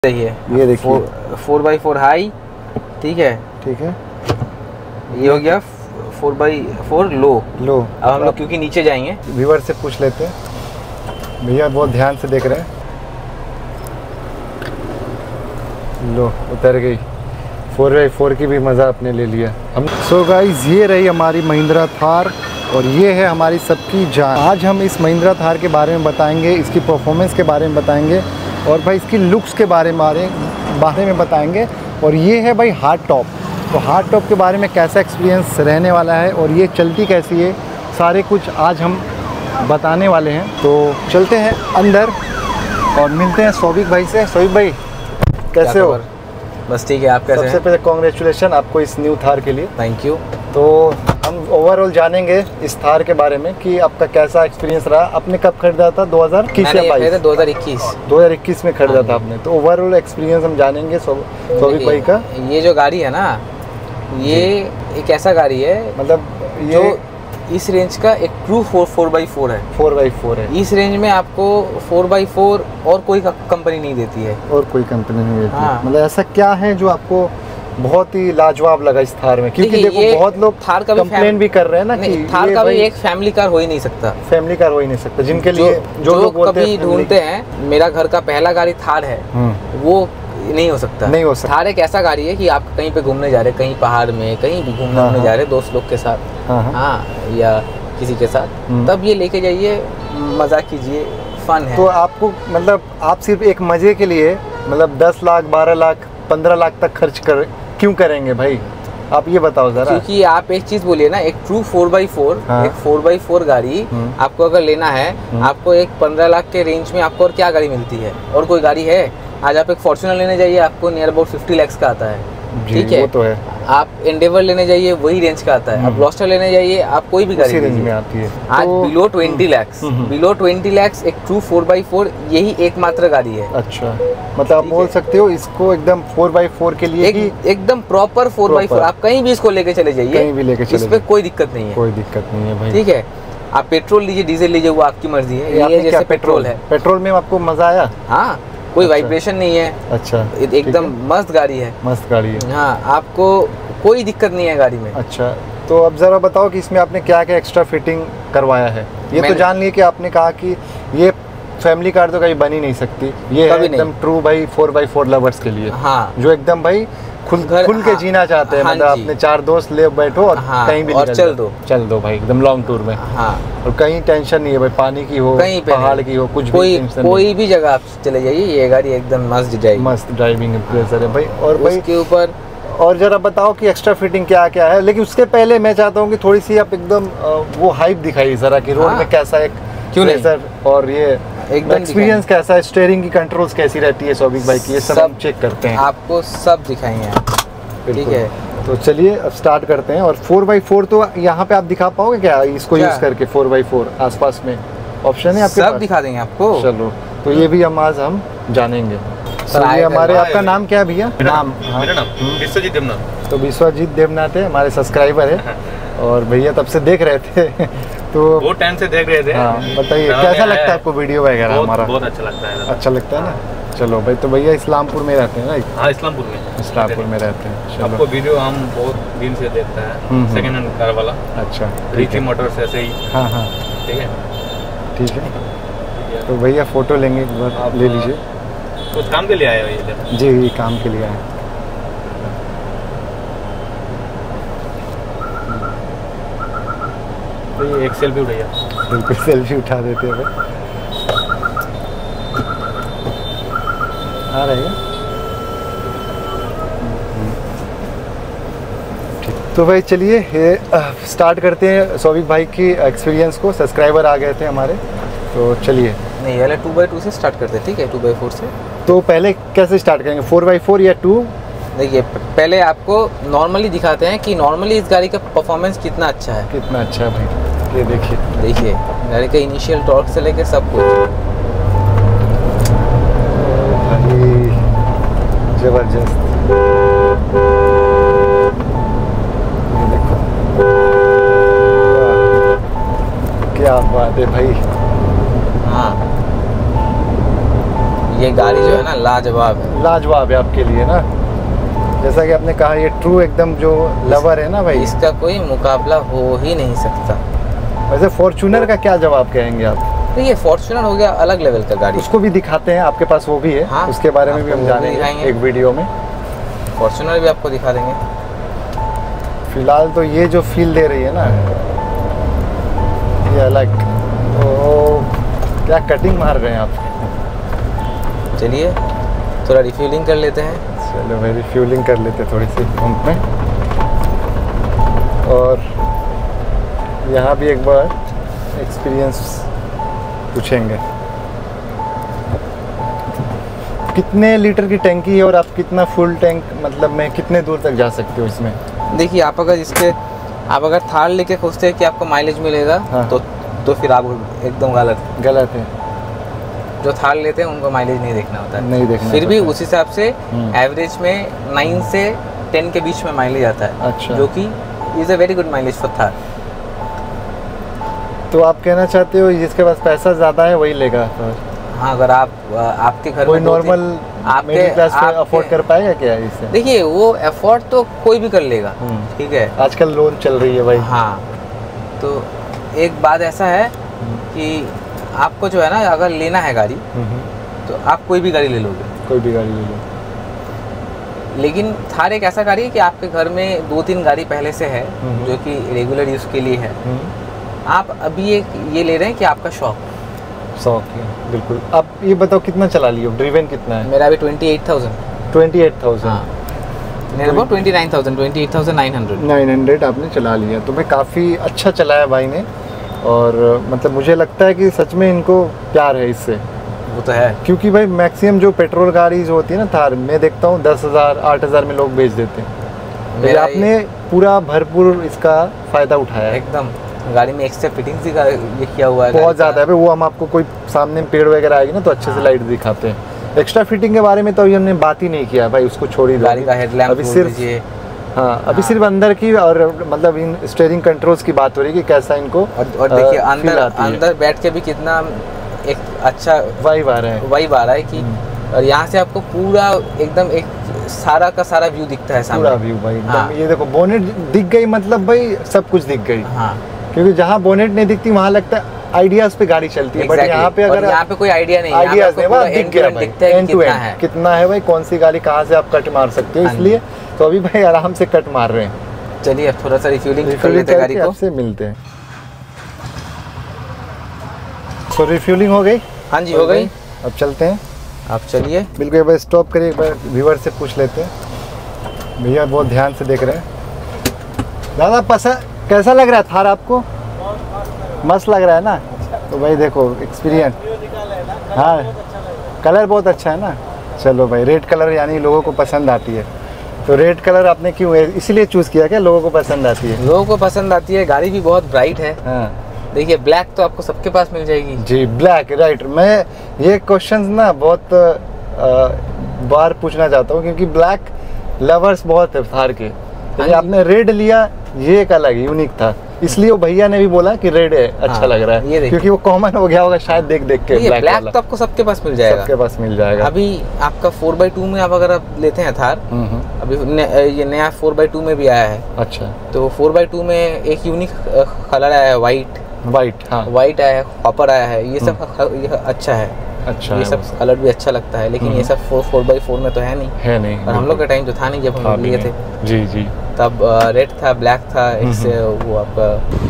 सही है। ये देखिए 4x4 हाई, ठीक है। ये हो गया 4x4 लो। अब हम लोग क्योंकि नीचे जाएंगे, व्यूअर से पूछ लेते हैं। भैया बहुत ध्यान से देख रहे हैं। लो उतर गई 4x4 की भी मज़ा आपने ले लिया हम। सो गाइस ये रही हमारी महिंद्रा थार और ये है हमारी सबकी जान। आज हम इस महिंद्रा थार के बारे में बताएंगे, इसकी परफॉर्मेंस के बारे में बताएंगे और भाई इसकी लुक्स के बारे में बताएंगे। और ये है भाई हार्ड टॉप। तो हार्ड टॉप के बारे में कैसा एक्सपीरियंस रहने वाला है और ये चलती कैसी है, सारे कुछ आज हम बताने वाले हैं। तो चलते हैं अंदर और मिलते हैं सौविक भाई से। सौविक भाई कैसे हो? बस ठीक है, आप कैसे हैं? सबसे पहले कॉन्ग्रेचुलेशन आपको इस न्यू थार के लिए। Thank you. तो हम ओवरऑल जानेंगे इस थार के बारे में कि आपका कैसा एक्सपीरियंस रहा। आपने कब खरीदा था? 2021 या 22? 2021 में खरीदा था आपने। तो ओवरऑल एक्सपीरियंस हम जानेंगे सौविक भाई का। ये जो गाड़ी है ना, ये एक ऐसा गाड़ी है, मतलब ये इस रेंज का एक ट्रू 4x4 है। 4x4 है। इस रेंज में आपको 4x4 और कोई कंपनी नहीं देती है। और कोई कंपनी नहीं देती है। मतलब ऐसा क्या है जो आपको बहुत ही लाजवाब लगा इस थार में? क्योंकि देखो बहुत लोग थार का कंप्लेन भी कर रहे हैं ना कि थार का भी एक फैमिली कार हो ही नहीं सकता। फैमिली कार हो ही नहीं सकता जिनके लिए जो लोग कभी ढूंढते हैं मेरा घर का पहला गाड़ी थार है, वो नहीं हो सकता। नहीं हो सकता। थार एक ऐसा गाड़ी है कि आप कहीं पे घूमने जा रहे, कहीं पहाड़ में कहीं भी घूमने जा रहे दोस्त लोग के साथ, हाँ, या किसी के साथ, तब ये लेके जाइए, मजा कीजिए, फन है। तो आपको मतलब आप सिर्फ एक मजे के लिए मतलब 10 लाख 12 लाख 15 लाख तक खर्च क्यों करेंगे भाई? आप ये बताओ जरा। क्योंकि आप एक चीज बोलिए ना, एक ट्रू 4x4, एक 4x4 गाड़ी आपको अगर लेना है, आपको एक 15 लाख के रेंज में आपको और क्या गाड़ी मिलती है? और कोई गाड़ी है? आज आप एक फॉर्च्यूनर लेने जाइए, आपको नियर अबाउट 50 लाख का आता है, ठीक है? वो तो है। आप एंडेवर लेने जाइए, वही रेंज का आता है। आप ब्लास्टर लेने जाइए, आप कोई भी गाड़ी रेंज में आती है। आज बिलो 20 लाख, बिलो 20 लाख एक ट्रू 4x4 यही एकमात्र गाड़ी है। अच्छा, मतलब आप बोल सकते हो इसको एकदम 4x4 के लिए एकदम प्रॉपर 4x4। आप कहीं भी इसको लेके चले जाइए, कहीं भी लेके चले, इस पे कोई दिक्कत नहीं है। कोई दिक्कत नहीं है भाई, ठीक है? आप पेट्रोल लीजिए, डीजल लीजिए, वो आपकी मर्जी है। ये जैसे पेट्रोल है, पेट्रोल में आपको मजा आया? हाँ, कोई वाइब्रेशन नहीं है। अच्छा, एकदम मस्त गाड़ी है। मस्त गाड़ी है, हाँ, आपको कोई दिक्कत नहीं है गाड़ी में। अच्छा, तो अब ज़रा बताओ कि इसमें आपने क्या क्या एक्स्ट्रा फिटिंग करवाया है? ये तो जान लिए कि आपने कहा कि ये फैमिली कार तो कहीं बन ही नहीं सकती, ये है एकदम ट्रू भाई 4x4 लवर्स के लिए, हाँ, जो एकदम भाई खुल के जीना चाहते हैं। मतलब अपने 4 दोस्त ले बैठो और कहीं भी चल दो भाई, एकदम लॉन्ग टूर में, हाँ, और कहीं टेंशन नहीं है भाई, पानी की हो, कहीं पहाड़ की हो, कुछ कोई भी जगह आप चले जाइए, ये गाड़ी एकदम मस्त जाएगी। मस्त ड्राइविंग प्लेजर है भाई। और भाई उसके ऊपर और जरा बताओ कि एक्स्ट्रा फिटिंग क्या क्या है। लेकिन उसके पहले मैं चाहता हूँ कि थोड़ी सी आप एकदम वो हाइप दिखाइए जरा कि रोड में कैसा एक प्लेजर और ये एकदम एक्सपीरियंस कैसा है, स्टीयरिंग की कंट्रोल्स कैसी रहती है सौविक भाई की, ये सब हम चेक करते हैं। आपको सब दिखाएंगे, ठीक है? तो चलिए अब स्टार्ट करते हैं। और 4x4 तो यहाँ पे आप दिखा पाओगे क्या इसको यूज करके? 4x4 आसपास में ऑप्शन है आपके पास? सब दिखा देंगे आपको। चलो, तो ये भी हम आज जानेंगे। ये हमारे, आपका नाम क्या है भैया? नाम मेरा नाम विश्वजीत देवनाथ। तो विश्वजीत देवनाथ है, हमारे सब्सक्राइबर है और भैया तब से देख रहे थे तो वो टाइम से देख रहे थे। हाँ, बताइए कैसा लगता है आपको वीडियो वगैरह हमारा? बहुत अच्छा लगता है। अच्छा लगता है ना? चलो भाई, तो भैया इस्लामपुर में रहते हैं ना? हाँ, इस्लामपुर में रहते हैं। आपको वीडियो हम बहुत दिन से देखते हैं, सेकंड हैंड कार वाला। अच्छा, रिची मोटर्स ऐसे ही। हाँ हाँ, ठीक है, ठीक है। तो भैया फोटो लेंगे एक बार, आप ले लीजिए। कुछ काम के लिए आए भैया? जी, ये काम के लिए आए। तो ये एक सेल्फी उठाइए। बिल्कुल, सेल्फी उठा देते हैं भाई। आ रहे हैं। तो भाई चलिए स्टार्ट करते हैं सौविक भाई की एक्सपीरियंस को। सब्सक्राइबर आ गए थे हमारे, तो चलिए। नहीं, पहले 2x2 से स्टार्ट करते हैं, ठीक है? 2x4 से। तो पहले कैसे स्टार्ट करेंगे, 4x4 या 2? देखिए, पहले आपको नॉर्मली दिखाते हैं कि नॉर्मली इस गाड़ी का परफॉर्मेंस कितना अच्छा है। कितना अच्छा है भाई, ये देखिए गाड़ी का इनिशियल टॉर्क से लेके सब कुछ जबरदस्त। ये देखो क्या बात है भाई। हाँ, ये ये गाड़ी जो है ना लाजवाब है। लाजवाब है आपके लिए ना, जैसा कि आपने कहा ये ट्रू एकदम जो लवर है ना भाई, इसका कोई मुकाबला हो ही नहीं सकता। वैसे फॉर्च्यूनर का क्या जवाब कहेंगे आप? तो ये फॉर्च्यूनर हो गया अलग लेवल का गाड़ी। उसको भी दिखाते हैं, आपके पास वो भी है। हाँ, उसके बारे में भी हम जानेंगे एक वीडियो में। फॉर्च्यूनर भी आपको दिखा देंगे। फिलहाल तो ये जो फील दे रही है ना ये अलग, क्या कटिंग मार रहे हैं आप। चलिए थोड़ा रिफ्यूलिंग कर लेते हैं। चलो भाई रिफ्यूलिंग कर लेते हैं थोड़ी सी पंप में, और यहाँ भी एक बार एक्सपीरियंस पूछेंगे। कितने लीटर की टैंकी है और आप कितना फुल टैंक मतलब में कितने दूर तक जा सकते हो इसमें? देखिए आप अगर थार लेके खोजते हैं कि आपको माइलेज मिलेगा, हाँ। तो फिर आप एकदम गलत है। जो थार लेते हैं उनको माइलेज नहीं देखना होता है, नहीं देखना फिर भी उस हिसाब से एवरेज में 9 से 10 के बीच में माइलेज आता है। अच्छा। जो कि is a very good mileage for Thar. तो आप कहना चाहते हो जिसके पास पैसा ज़्यादा है वही लेगा? हाँ, अगर आपके घर कोई में नॉर्मल मिडिल क्लास पे अफोर्ड कर पाएगा क्या इससे? देखिए वो अफोर्ड तो कोई भी कर लेगा, ठीक है। आजकल लोन चल रही है भाई। हाँ, तो एक बात ऐसा है कि आपको जो है ना अगर लेना है गाड़ी तो आप कोई भी गाड़ी ले लोगे, कोई भी गाड़ी ले लो। लेकिन थार एक ऐसा गाड़ी है कि आपके घर में 2-3 गाड़ी पहले से है जो कि रेगुलर यूज़ के लिए है। आप अभी ये ले रहे हैं कि आपका शौक है। बिल्कुल। आप ये बताओ कितना चला लियो, ड्रिवन कितना है? मेरा अभी 28,000 900 आपने चला लिया, तो भाई काफ़ी अच्छा चलाया भाई ने। और मतलब मुझे लगता है कि सच में इनको प्यार है इससे। वो तो है, क्योंकि भाई मैक्सिमम जो पेट्रोल गाड़ी जो होती है ना थार, मैं देखता हूँ 10,000 8,000 में लोग बेच देते हैं। तो आपने पूरा भरपूर इसका फ़ायदा उठाया। एकदम। गाड़ी में एक्स्ट्रा फिटिंग्स ये किया हुआ है बहुत ज़्यादा है भाई। वो हम आपको कोई सामने पेड़ वगैरह आएगी ना तो अच्छे से लाइट दिखाते हैं। एक्स्ट्रा फिटिंग के बारे में तो अभी हमने बात ही नहीं किया भाई, उसको छोड़ ही दो। गाड़ी का हेडलैम्प अभी सिर्फ सिर्फ अंदर की और मतलब इन स्टीयरिंग कंट्रोल्स की बात हो रही है कि कैसा इनको। और देखिए अंदर बैठ के भी कितना एक अच्छा वाइब आ रहा है कि और यहाँ से आपको पूरा एकदम एक सारा का सारा व्यू दिखता है सामने। पूरा व्यू भाई एकदम। ये देखो बोनेट दिख गई, मतलब भाई सब कुछ दिख गई। हाँ, क्योंकि जहाँ बोनेट नहीं दिखती वहाँ लगता है आइडियाज पे गाड़ी चलती है। बट यहाँ पे अगर यहाँ पे कोई आइडिया नहीं, आइडियाज नहीं, वहाँ दिख गया भाई कितना है भाई, कौन सी गाड़ी कहाँ से आप कट मार सकते हो। इसलिए तो अभी भाई आराम से कट मार रहे हैं। चलिए अब थोड़ा सा रिफ्यूलिंग कर लेते हैं गाड़ी को, आपसे मिलते हैं। तो रिफ्यूलिंग हो गई? हाँ जी हो गई। अब चलते हैं। आप चलिए। बिल्कुल। एक बार स्टॉप करिए, एक बार व्यूअर से पूछ लेते हैं। भैया बहुत ध्यान से देख रहे हैं। दादा पसंद कैसा लग रहा है थार आपको? मस्त लग रहा है ना? तो भाई देखो एक्सपीरियंस। हाँ, कलर बहुत अच्छा है ना। चलो भाई, रेड कलर यानी लोगों को पसंद आती है। तो रेड कलर आपने क्यों इसीलिए चूज़ किया क्या? लोगों को पसंद आती है। लोगों को पसंद आती है, गाड़ी भी बहुत ब्राइट है। हाँ देखिए ब्लैक तो आपको सबके पास मिल जाएगी। जी ब्लैक, राइट। मैं ये क्वेश्चंस ना बहुत बार पूछना चाहता हूँ क्योंकि ब्लैक लवर्स बहुत है थार के। तो आपने रेड लिया, ये एक अलग यूनिक था, इसलिए वो भैया ने भी बोला कि रेड है अच्छा लग रहा है, क्योंकि वो कॉमन हो गया होगा शायद देख के। ब्लैक तो आपको सबके पास मिल जाएगा, सबके पास मिल जाएगा। अभी आपका 4x2 में अगर आप लेते हैं थार, अभी ये नया 4x2 में भी आया है। अच्छा। तो 4x2 में एक यूनिक कलर आया है, वाइट। हाँ, वाइट आया है, कॉपर आया है। ये सब अच्छा है। अच्छा, ये सब कलर भी अच्छा लगता है, लेकिन ये सब 4x4 में तो है नहीं। और हम लोग का टाइम तो था नहीं जब हम लिए थे। जी। तब रेड था, ब्लैक था, एक से वो आपका।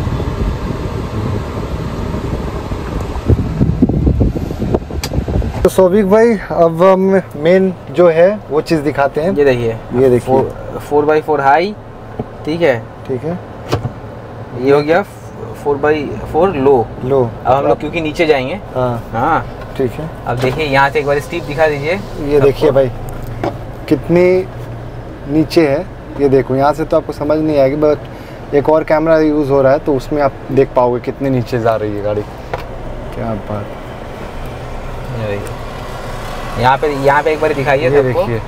तो सौविक भाई अब हम मेन जो है वो चीज़ दिखाते हैं। ये देखिए 4x4 हाई, ठीक है। ये हो गया 4x4 लो। अब हम लोग क्योंकि नीचे जाएंगे। हाँ ठीक है। अब देखिए यहाँ से एक बार स्टीप दिखा दीजिए। ये देखिए भाई कितनी नीचे है, ये देखो। यहाँ से तो आपको समझ नहीं आएगी, बट एक और कैमरा यूज़ हो रहा है तो उसमें आप देख पाओगे कितने नीचे जा रही है गाड़ी। क्या बात। यहाँ पे एक बार दिखाइए। ये देखिए,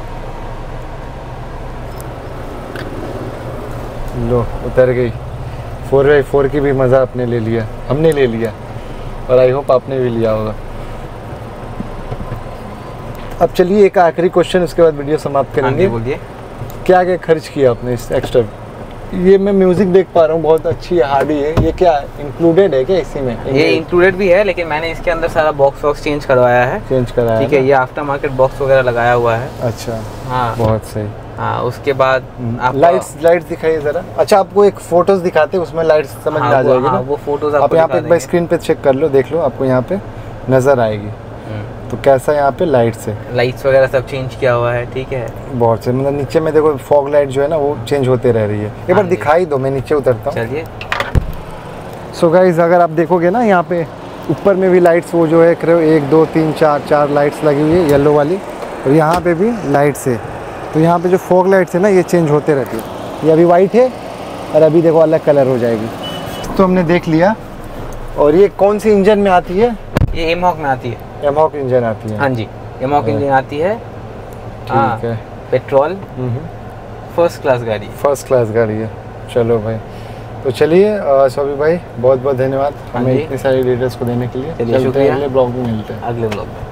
लो उतर गई। 4x4 की भी मज़ा आपने ले लिया, हमने ले लिया, और आई होप आपने भी लिया होगा। अब चलिए एक आखिरी क्वेश्चन, उसके बाद वीडियो समाप्त करेंगे। बोलिए। क्या क्या खर्च किया आपने इस एक्स्ट्रा? ये मैं म्यूजिक देख पा रहा हूँ, बहुत अच्छी हार्डी है। ये क्या इंक्लूडेड है क्या इसी में? ये इंक्लूडेड भी है, लेकिन मैंने इसके अंदर सारा बॉक्स वॉक्स चेंज करवाया है। ठीक है, ये आफ्टर मार्केट बॉक्स वगैरह लगाया हुआ है। अच्छा, हाँ बहुत सही। हाँ, उसके बाद लाइट्स दिखाइए जरा। अच्छा, आपको एक फोटोज दिखाते हैं, उसमें लाइट्स समझ में आ जाएगी ना? वो फोटोज आप यहाँ पे एक बार स्क्रीन पे चेक कर लो, देख लो, आपको यहाँ पे नजर आएगी। तो कैसा यहाँ पे लाइट्स वगैरह सब चेंज किया हुआ है। ठीक है, बहुत से, मतलब नीचे में देखो फॉग लाइट जो है ना वो चेंज होते रह रही है। एक बार दिखाई दो, मैं नीचे उतरता हूँ। चलिए। सो गाइस, अगर आप देखोगे ना यहाँ पे ऊपर में भी लाइट्स वो जो है 1 2 3 4 लाइट्स लगी हुई है येलो वाली, और यहाँ पे भी लाइट्स है। तो यहाँ पे जो फॉग लाइट्स है ना ये चेंज होते रहती है। ये अभी वाइट है और अभी देखो अलग कलर हो जाएगी। तो हमने देख लिया। और ये कौन सी इंजन में आती है? ये एमहॉक में आती है। एमहॉक इंजन आती है? हाँ जी, एमहॉक इंजन आती है। ठीक है, पेट्रोल, फर्स्ट क्लास गाड़ी। फर्स्ट क्लास गाड़ी है। चलो भाई, तो चलिए सौभी भाई, बहुत बहुत धन्यवाद हमें इतनी सारी डिटेल्स को देने के लिए। चलिए, शुक्रिया। अगले ब्लॉग में मिलते हैं। अगले ब्लॉग में।